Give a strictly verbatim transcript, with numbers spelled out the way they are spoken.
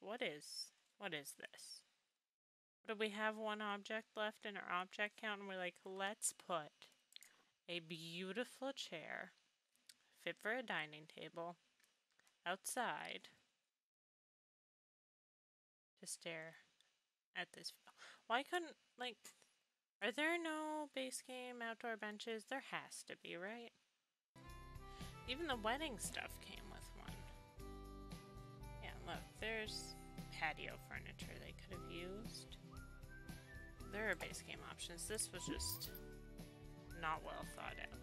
what is, what is this? What do we have one object left in our object count? And we're like, let's put a beautiful chair, fit for a dining table, outside to stare at this. Why couldn't, like, are there no base game outdoor benches? There has to be, right? Even the wedding stuff came with one. Yeah, look, there's patio furniture they could have used. There are base game options. This was just not well thought out.